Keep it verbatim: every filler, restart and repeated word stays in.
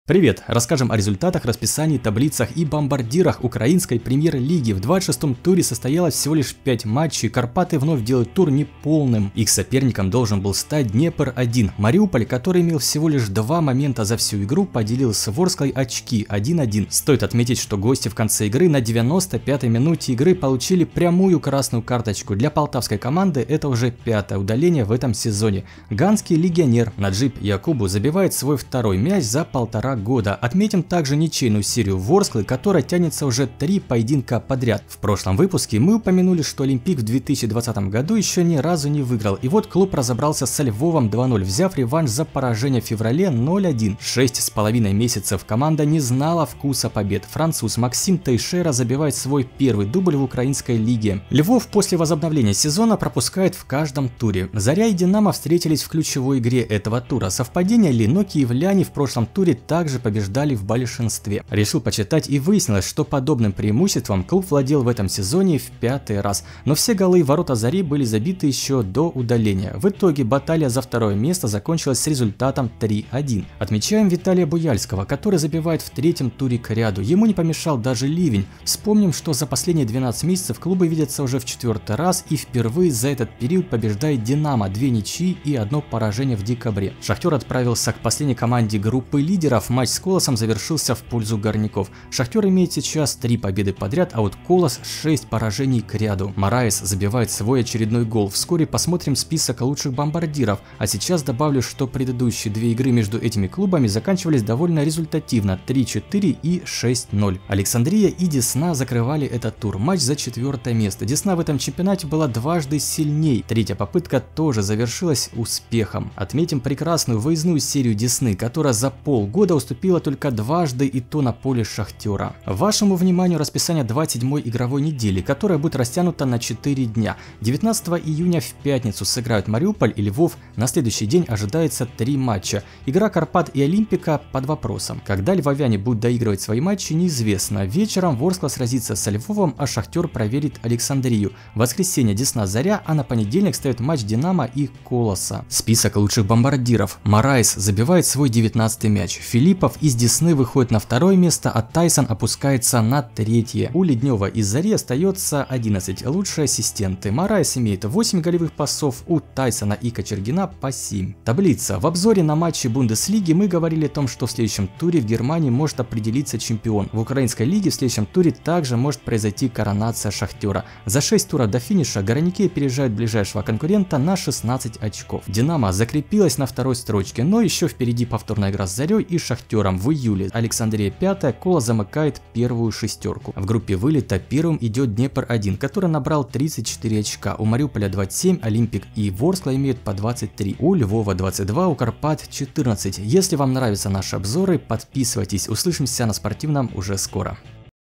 Привет! Расскажем о результатах, расписании, таблицах и бомбардирах украинской премьер-лиги. В двадцать шестом туре состоялось всего лишь пять матчей. Карпаты вновь делают тур неполным. Их соперником должен был стать Днепр один. Мариуполь, который имел всего лишь два момента за всю игру, поделил с Ворсклой очки один один. Стоит отметить, что гости в конце игры на девяносто пятой минуте игры получили прямую красную карточку. Для полтавской команды это уже пятое удаление в этом сезоне. Ганский легионер Наджиб Якубу забивает свой второй мяч за полтора года. Отметим также ничейную серию Ворсклы, которая тянется уже три поединка подряд. В прошлом выпуске мы упомянули, что Олимпик в две тысячи двадцатом году еще ни разу не выиграл. И вот клуб разобрался с Львовом два ноль, взяв реванш за поражение в феврале ноль один. Шесть с половиной месяцев команда не знала вкуса побед. Француз Максим Тейшера забивает свой первый дубль в украинской лиге. Львов после возобновления сезона пропускает в каждом туре. Заря и Динамо встретились в ключевой игре этого тура. Совпадение ли, но киевляне в прошлом туре также побеждали в большинстве. Решил почитать, и выяснилось, что подобным преимуществом клуб владел в этом сезоне в пятый раз. Но все голы в ворота Зари были забиты еще до удаления. В итоге баталия за второе место закончилась с результатом три один. Отмечаем Виталия Буяльского, который забивает в третьем туре к ряду. Ему не помешал даже ливень. Вспомним, что за последние двенадцать месяцев клубы видятся уже в четвертый раз, и впервые за этот период побеждает Динамо, две ничьи и одно поражение в декабре. Шахтер отправился к последней команде группы лидеров. Матч с Колосом завершился в пользу горняков. Шахтер имеет сейчас три победы подряд, а вот Колос шесть поражений к ряду. Мораес забивает свой очередной гол. Вскоре посмотрим список лучших бомбардиров. А сейчас добавлю, что предыдущие две игры между этими клубами заканчивались довольно результативно: три четыре и шесть ноль. Александрия и Десна закрывали этот тур. Матч за четвертое место. Десна в этом чемпионате была дважды сильней. Третья попытка тоже завершилась успехом. Отметим прекрасную выездную серию Десны, которая за полгода уступила только дважды, и то на поле Шахтера. Вашему вниманию расписание двадцать седьмой игровой недели, которая будет растянута на четыре дня. девятнадцатого июня в пятницу сыграют Мариуполь и Львов. На следующий день ожидается три матча. Игра Карпат и Олимпика под вопросом. Когда львовяне будут доигрывать свои матчи, неизвестно. Вечером Ворскла сразится со Львовом, а Шахтер проверит Александрию. В воскресенье Десна Заря, а на понедельник стоит матч Динамо и Колоса. Список лучших бомбардиров. Мораес забивает свой девятнадцатый мяч. Филиппов из Десны выходит на второе место, а Тайсон опускается на третье. У Леднева из Зари остается одиннадцать. Лучшие ассистенты. Мораес имеет восемь голевых пасов, у Тайсона и Кочергина по семь. Таблица. В обзоре на матчи Бундеслиги мы говорили о том, что в следующем туре в Германии может определиться чемпион. В украинской лиге в следующем туре также может произойти коронация Шахтера. За шесть туров до финиша горняки опережают ближайшего конкурента на шестнадцать очков. Динамо закрепилась на второй строчке, но еще впереди повторная игра с Зарей и Шахтером в июле. Александрия пятая, Кола замыкает первую шестерку. В группе вылета первым идет Днепр один, который набрал тридцать четыре очка. У Мариуполя двадцать семь, Олимпик и Ворскла имеют по двадцать три. У Львова двадцать два, у Карпат четырнадцать. Если вам нравятся наши обзоры, подписывайтесь. Услышимся на спортивном уже скоро.